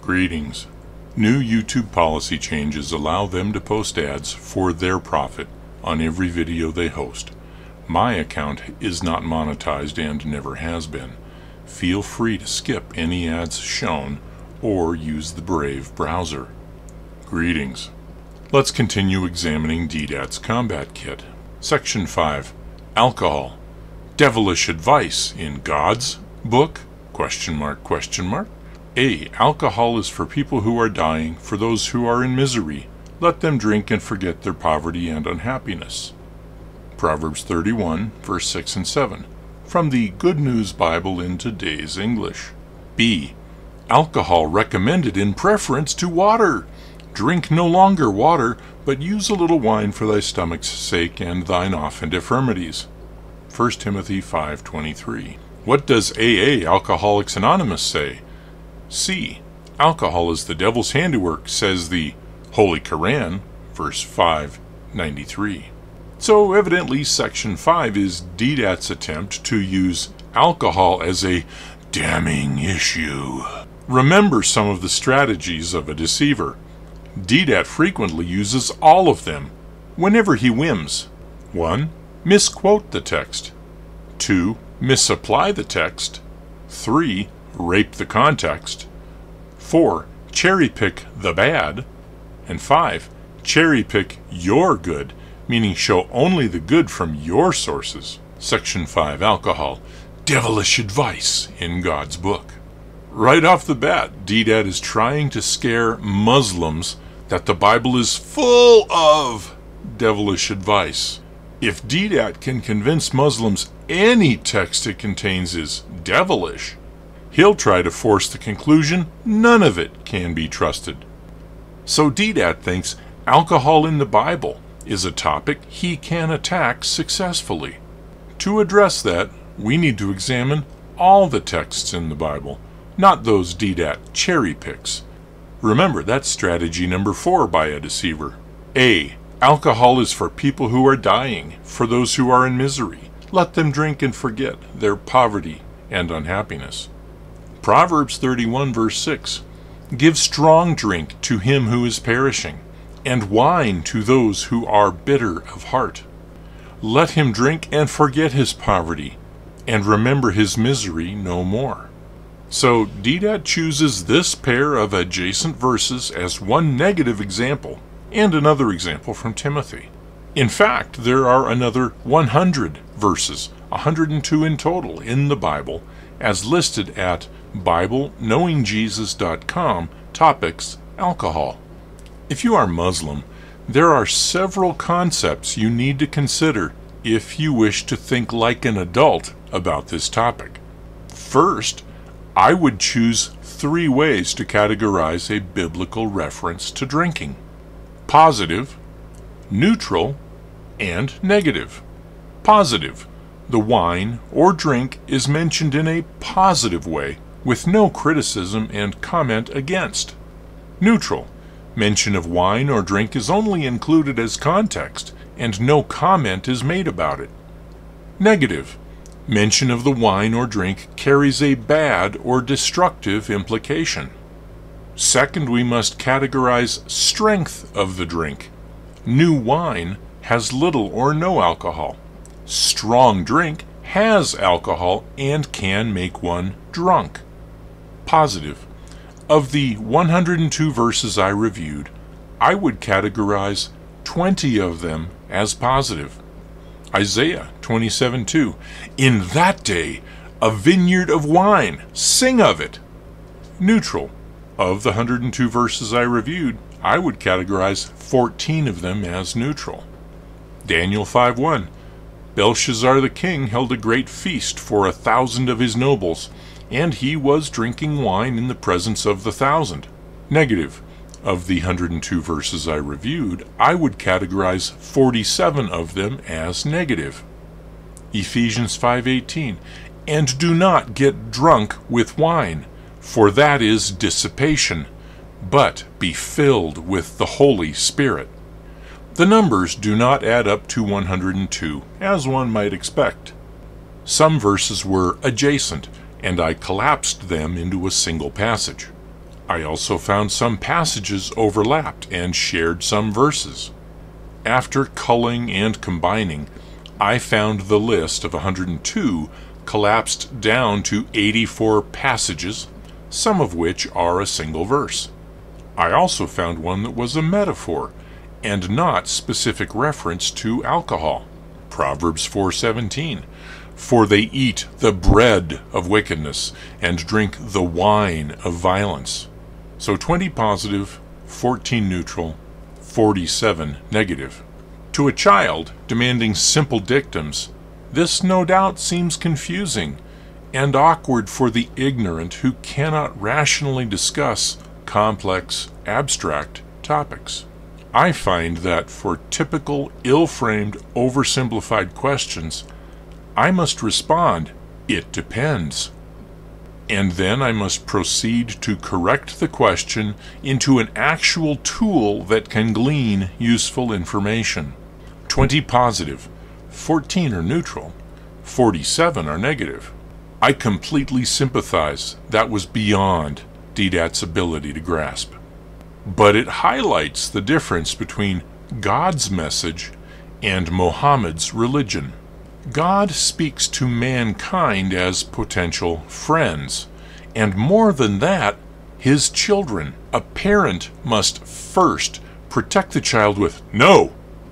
Greetings. New YouTube policy changes allow them to post ads for their profit on every video they host. My account is not monetized and never has been. Feel free to skip any ads shown or use the Brave browser. Greetings. Let's continue examining Deedat's combat kit. Section 5. Alcohol. Devilish advice in God's book? ? A. Alcohol is for people who are dying, for those who are in misery. Let them drink and forget their poverty and unhappiness. Proverbs 31, verse 6 and 7. From the Good News Bible in today's English. B. Alcohol recommended in preference to water. Drink no longer water, but use a little wine for thy stomach's sake and thine often infirmities. 1 Timothy 5:23. What does AA, Alcoholics Anonymous, say? C. Alcohol is the devil's handiwork, says the Holy Quran, verse 593. So evidently Section 5 is Deedat's attempt to use alcohol as a damning issue. Remember some of the strategies of a deceiver. Deedat frequently uses all of them, whenever he whims. 1. Misquote the text. 2. Misapply the text. 3. Rape the context. 4. Cherry-pick the bad. And 5. Cherry-pick your good, meaning show only the good from your sources. Section 5. Alcohol. Devilish advice in God's book. Right off the bat, Deedat is trying to scare Muslims that the Bible is full of devilish advice. If Deedat can convince Muslims any text it contains is devilish, he'll try to force the conclusion none of it can be trusted. So Deedat thinks alcohol in the Bible is a topic he can attack successfully. To address that, we need to examine all the texts in the Bible, not those Deedat cherry picks. Remember, that's strategy number 4 by a deceiver. A. Alcohol is for people who are dying, for those who are in misery. Let them drink and forget their poverty and unhappiness. Proverbs 31 verse 6. Give strong drink to him who is perishing, and wine to those who are bitter of heart. Let him drink and forget his poverty, and remember his misery no more. So Deedat chooses this pair of adjacent verses as one negative example, and another example from Timothy. In fact, there are another 100 verses, 102 in total, in the Bible, as listed at BibleKnowingJesus.com, topics alcohol. If you are Muslim, there are several concepts you need to consider if you wish to think like an adult about this topic. First, I would choose 3 ways to categorize a biblical reference to drinking: positive, neutral, and negative. Positive. The wine or drink is mentioned in a positive way, with no criticism and comment against. Neutral. Mention of wine or drink is only included as context, and no comment is made about it. Negative. Mention of the wine or drink carries a bad or destructive implication. Second, we must categorize strength of the drink. New wine has little or no alcohol. Strong drink has alcohol and can make one drunk. Positive. Of the 102 verses I reviewed, I would categorize 20 of them as positive. Isaiah 27:2. In that day, a vineyard of wine, sing of it. Neutral. Of the 102 verses I reviewed, I would categorize 14 of them as neutral. Daniel 5:1. Belshazzar the king held a great feast for 1,000 of his nobles, and he was drinking wine in the presence of the 1,000. Negative. Of the 102 verses I reviewed, I would categorize 47 of them as negative. Ephesians 5:18. And do not get drunk with wine, for that is dissipation, but be filled with the Holy Spirit. The numbers do not add up to 102, as one might expect. Some verses were adjacent, and I collapsed them into a single passage. I also found some passages overlapped and shared some verses. After culling and combining, I found the list of 102 collapsed down to 84 passages, some of which are a single verse. I also found one that was a metaphor and not specific reference to alcohol. Proverbs 4:17, "For they eat the bread of wickedness and drink the wine of violence." So 20 positive, 14 neutral, 47 negative. To a child demanding simple dictums, this no doubt seems confusing and awkward for the ignorant who cannot rationally discuss complex, abstract topics. I find that for typical, ill-framed, oversimplified questions, I must respond, "It depends." And then I must proceed to correct the question into an actual tool that can glean useful information. 20 positive, 14 are neutral, 47 are negative. I completely sympathize. That was beyond Deedat's ability to grasp. But it highlights the difference between God's message and Mohammed's religion. God speaks to mankind as potential friends, and more than that, his children. A parent must first protect the child with "no,"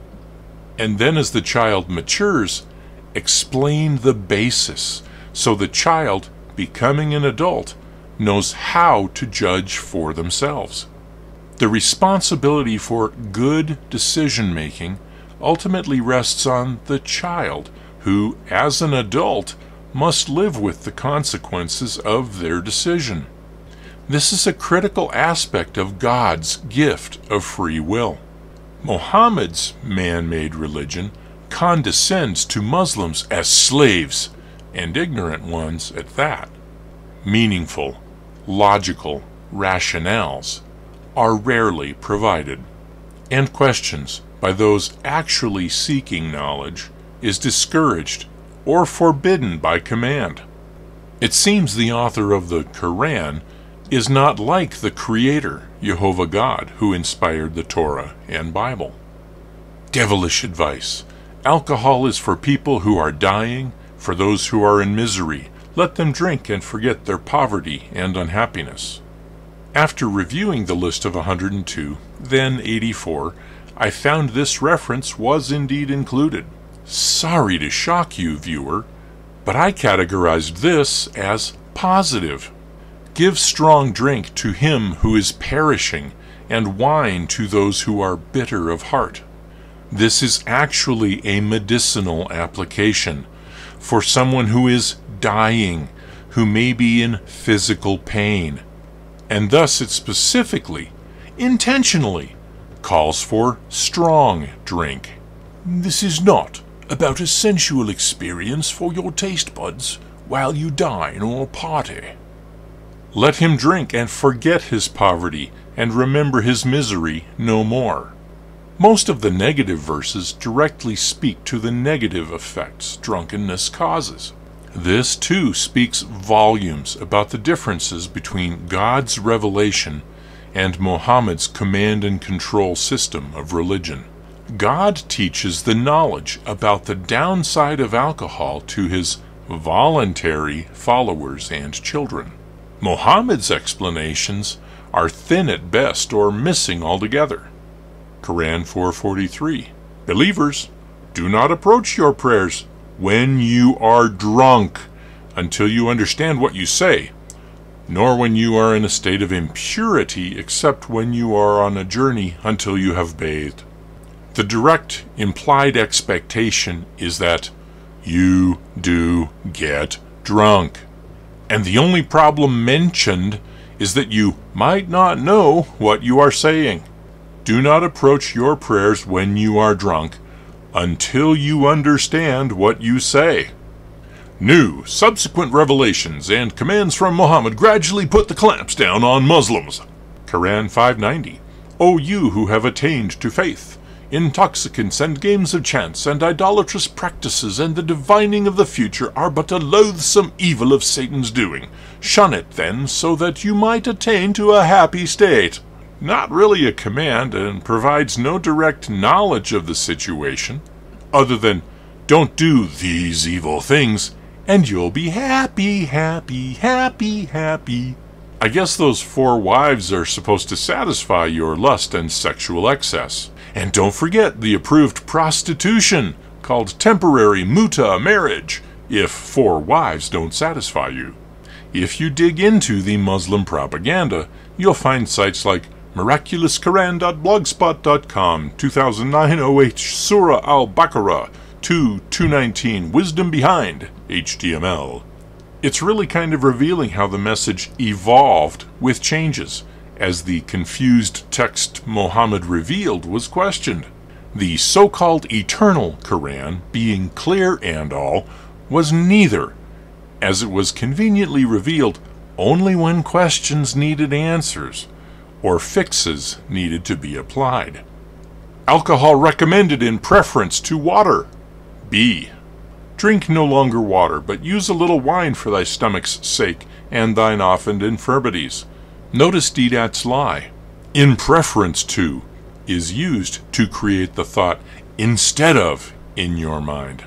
and then as the child matures, explain the basis, so the child, becoming an adult, knows how to judge for themselves. The responsibility for good decision-making ultimately rests on the child, who, as an adult, must live with the consequences of their decision. This is a critical aspect of God's gift of free will. Mohammed's man-made religion condescends to Muslims as slaves, and ignorant ones at that. Meaningful, logical rationales are rarely provided, and questions by those actually seeking knowledge is discouraged or forbidden by command. It seems the author of the Quran is not like the Creator, Jehovah God, who inspired the Torah and Bible. Devilish advice. Alcohol is for people who are dying, for those who are in misery. Let them drink and forget their poverty and unhappiness. After reviewing the list of 102, then 84, I found this reference was indeed included. Sorry to shock you, viewer, but I categorized this as positive. Give strong drink to him who is perishing, and wine to those who are bitter of heart. This is actually a medicinal application for someone who is dying, who may be in physical pain, and thus it specifically, intentionally, calls for strong drink. This is not about a sensual experience for your taste buds while you dine or party. Let him drink and forget his poverty and remember his misery no more. Most of the negative verses directly speak to the negative effects drunkenness causes. This too speaks volumes about the differences between God's revelation and Muhammad's command and control system of religion. God teaches the knowledge about the downside of alcohol to his voluntary followers and children. Muhammad's explanations are thin at best or missing altogether. Quran 4:43. Believers, do not approach your prayers when you are drunk until you understand what you say, nor when you are in a state of impurity except when you are on a journey until you have bathed. The direct implied expectation is that you do get drunk, and the only problem mentioned is that you might not know what you are saying. Do not approach your prayers when you are drunk until you understand what you say. New, subsequent revelations and commands from Muhammad gradually put the clamps down on Muslims. Quran 5:90. O you who have attained to faith, Intoxicants and games of chance and idolatrous practices and the divining of the future are but a loathsome evil of Satan's doing. Shun it, then, so that you might attain to a happy state. Not really a command, and provides no direct knowledge of the situation, other than, don't do these evil things, and you'll be happy, happy, happy, happy. I guess those 4 wives are supposed to satisfy your lust and sexual excess. And don't forget the approved prostitution, called temporary muta marriage, if 4 wives don't satisfy you. If you dig into the Muslim propaganda, you'll find sites like miraculousquran.blogspot.com, 2009 OH Surah Al-Baqarah, 2:219 Wisdom Behind, HTML. It's really kind of revealing how the message evolved with changes, as the confused text Muhammad revealed was questioned. The so-called eternal Quran, being clear and all, was neither, as it was conveniently revealed only when questions needed answers, or fixes needed to be applied. Alcohol recommended in preference to water. B. Drink no longer water, but use a little wine for thy stomach's sake, and thine offend infirmities. Notice Deedat's lie. In preference to is used to create the thought instead of in your mind.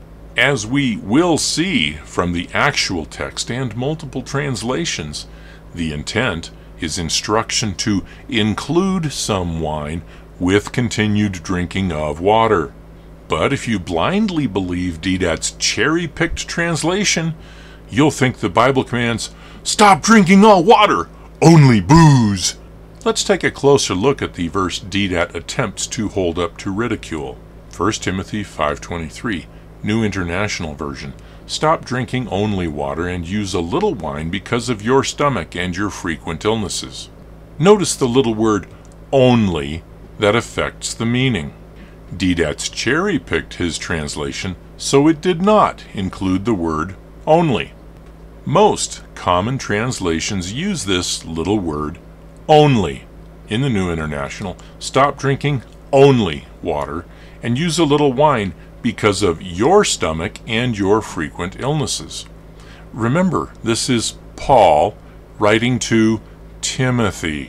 As we will see from the actual text and multiple translations, the intent is instruction to include some wine with continued drinking of water. But if you blindly believe Deedat's cherry-picked translation, you'll think the Bible commands, stop drinking all water, only booze. Let's take a closer look at the verse Deedat attempts to hold up to ridicule. 1 Timothy 5:23, New International Version. Stop drinking only water and use a little wine because of your stomach and your frequent illnesses. Notice the little word only that affects the meaning. Deedat's cherry-picked his translation, so it did not include the word only. Most common translations use this little word only. In the New International, stop drinking only water and use a little wine because of your stomach and your frequent illnesses. Remember, this is Paul writing to Timothy.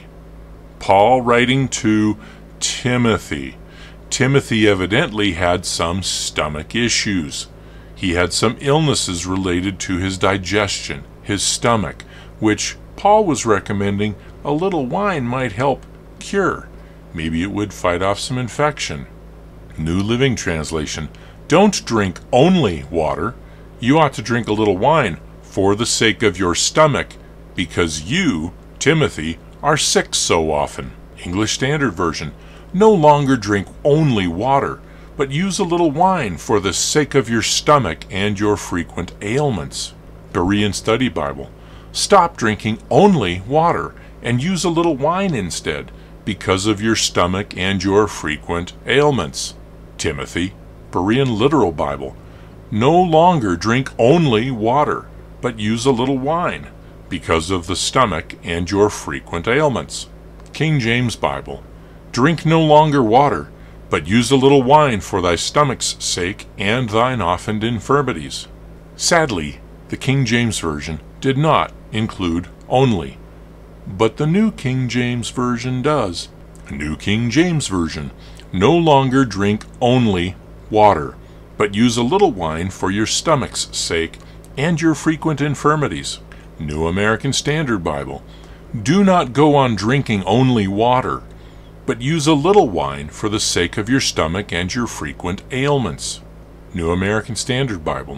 Paul writing to Timothy. Timothy evidently had some stomach issues. He had some illnesses related to his digestion, his stomach, which Paul was recommending a little wine might help cure. Maybe it would fight off some infection. New Living Translation. Don't drink only water. You ought to drink a little wine for the sake of your stomach, because you, Timothy, are sick so often. English Standard Version. No longer drink only water, but use a little wine for the sake of your stomach and your frequent ailments. Berean Study Bible. Stop drinking only water and use a little wine instead, because of your stomach and your frequent ailments. Timothy. Berean Literal Bible. No longer drink only water, but use a little wine, because of the stomach and your frequent ailments. King James Bible. Drink no longer water, but use a little wine for thy stomach's sake and thine offend infirmities. Sadly, the King James Version did not include only, but the New King James Version does. New King James Version. No longer drink only water, but use a little wine for your stomach's sake and your frequent infirmities. New American Standard Bible. Do not go on drinking only water, but use a little wine for the sake of your stomach and your frequent ailments. New American Standard Bible,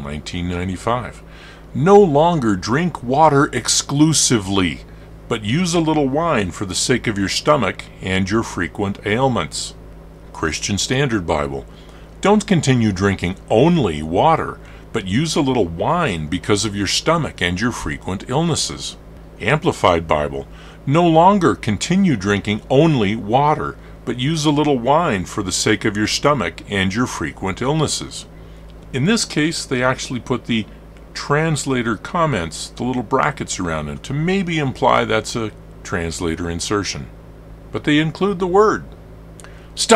1995. No longer drink water exclusively, but use a little wine for the sake of your stomach and your frequent ailments. Christian Standard Bible. Don't continue drinking only water, but use a little wine because of your stomach and your frequent illnesses. Amplified Bible. No longer continue drinking only water, but use a little wine for the sake of your stomach and your frequent illnesses. In this case, they actually put the translator comments, the little brackets around it, to maybe imply that's a translator insertion. But they include the word. Stop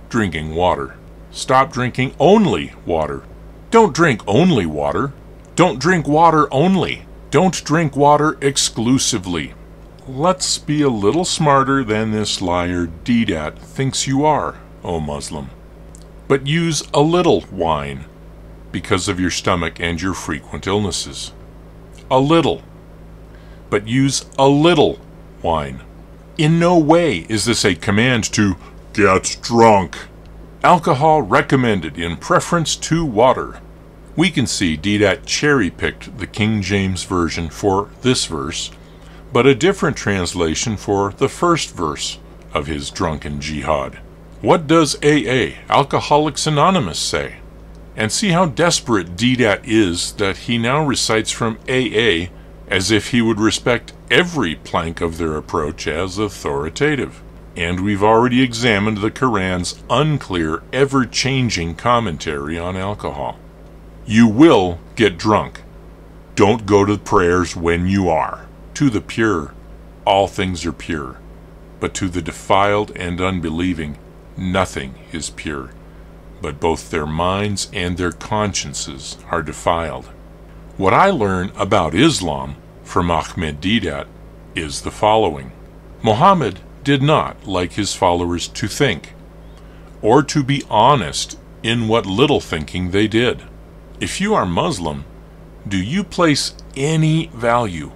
drinking water. Stop drinking only water. Don't drink only water. Don't drink water only. Don't drink water exclusively. Let's be a little smarter than this liar Deedat thinks you are, O Muslim. But use a little wine because of your stomach and your frequent illnesses. A little. But use a little wine. In no way is this a command to get drunk. Alcohol recommended in preference to water. We can see Deedat cherry-picked the King James Version for this verse, but a different translation for the first verse of his drunken jihad. What does AA, Alcoholics Anonymous, say? And see how desperate Deedat is that he now recites from AA as if he would respect every plank of their approach as authoritative. And we've already examined the Quran's unclear, ever-changing commentary on alcohol. You will get drunk. Don't go to prayers when you are. To the pure, all things are pure. But to the defiled and unbelieving, nothing is pure. But both their minds and their consciences are defiled. What I learn about Islam from Ahmed Deedat is the following. Muhammad did not like his followers to think, or to be honest in what little thinking they did. If you are Muslim, do you place any value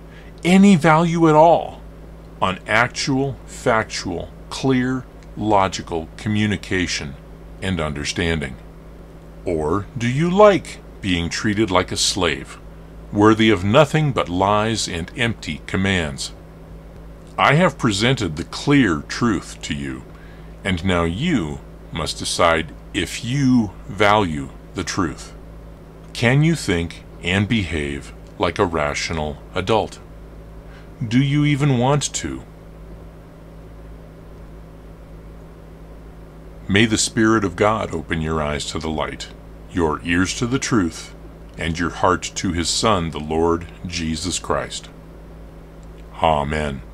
at all, on actual, factual, clear, logical communication and understanding? Or do you like being treated like a slave, worthy of nothing but lies and empty commands? I have presented the clear truth to you, and now you must decide if you value the truth. Can you think and behave like a rational adult? Do you even want to? May the Spirit of God open your eyes to the light, your ears to the truth, and your heart to His Son, the Lord Jesus Christ. Amen.